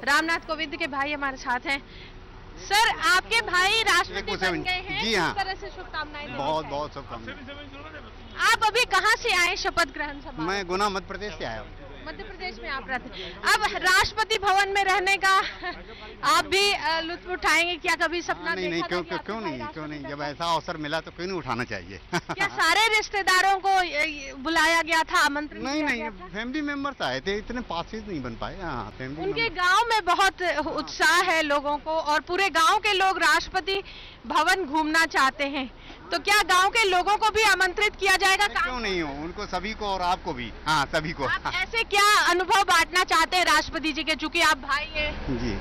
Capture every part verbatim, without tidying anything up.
रामनाथ कोविंद के भाई हमारे साथ हैं। सर, आपके भाई राष्ट्रपति बन गए हैं, जी हाँ, किस तरह से शुभकामनाएं? बहुत बहुत शुभकामनाएं। आप अभी कहाँ से आए शपथ ग्रहण समारोह? मैं गुना मध्य प्रदेश से आया हूँ। मध्य प्रदेश में आप रहते हैं। अब राष्ट्रपति भवन में रहने का आप भी लुत्फ उठाएंगे क्या? कभी सपना नहीं नहीं, क्यों क्यों क्यों नहीं क्यों नहीं, जब ऐसा अवसर मिला तो क्यों नहीं उठाना चाहिए। क्या सारे रिश्तेदारों को बुलाया गया था, आमंत्रण? नहीं नहीं, फैमिली मेंबर्स आए थे, इतने पासेज नहीं बन पाए। हाँ, फैमिली। उनके गांव में बहुत उत्साह है लोगों को और पूरे गांव के लोग राष्ट्रपति भवन घूमना चाहते हैं, तो क्या गांव के लोगों को भी आमंत्रित किया जाएगा? क्यों नहीं हो, उनको सभी को और आपको भी। हाँ, सभी को। आप ऐसे क्या अनुभव बांटना चाहते हैं राष्ट्रपति जी के, चूंकि आप भाई हैं? जी,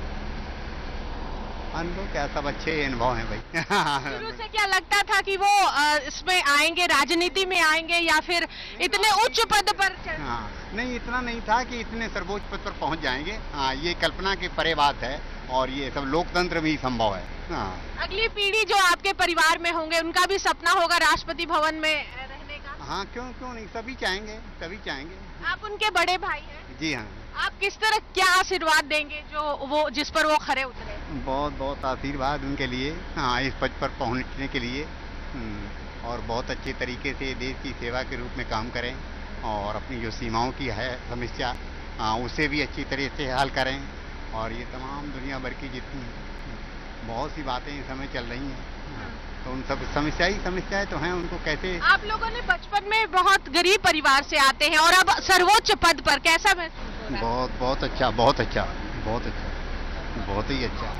अनुभव क्या, सब अच्छे अनुभव हैं भाई। शुरू से क्या लगता था कि वो इसमें आएंगे, राजनीति में आएंगे या फिर इतने उच्च पद पर? हाँ, नहीं, इतना नहीं था कि इतने सर्वोच्च पद पर पहुंच जाएंगे। हाँ, ये कल्पना के परे बात है और ये सब लोकतंत्र में ही संभव है। हाँ। अगली पीढ़ी जो आपके परिवार में होंगे उनका भी सपना होगा राष्ट्रपति भवन में रहने का? हाँ, क्यों क्यों नहीं, सभी चाहेंगे, सभी चाहेंगे। आप उनके बड़े भाई हैं? जी हाँ। आप किस तरह क्या आशीर्वाद देंगे जो वो जिस पर वो खरे उतरे? बहुत बहुत आशीर्वाद उनके लिए। हाँ, इस पद पर पहुंचने के लिए, और बहुत अच्छे तरीके से देश की सेवा के रूप में काम करें और अपनी जो सीमाओं की है समस्या, हाँ, उसे भी अच्छी तरह से हल करें। और ये तमाम दुनिया भर की जितनी बहुत सी बातें इस समय चल रही हैं, तो उन सब समस्या ही समस्याएं तो हैं, उनको कैसे। आप लोगों ने बचपन में बहुत गरीब परिवार से आते हैं और अब सर्वोच्च पद पर, कैसा महसूस हो रहा है? बहुत बहुत अच्छा, बहुत अच्छा, बहुत अच्छा, बहुत ही अच्छा।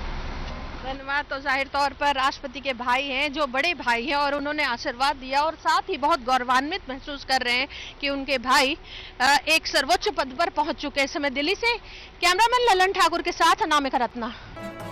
धन्यवाद। तो जाहिर तौर पर राष्ट्रपति के भाई हैं, जो बड़े भाई हैं, और उन्होंने आशीर्वाद दिया और साथ ही बहुत गौरवान्वित महसूस कर रहे हैं कि उनके भाई एक सर्वोच्च पद पर पहुंच चुके हैं। इस समय दिल्ली से कैमरामैन ललन ठाकुर के साथ अनामिका रत्ना।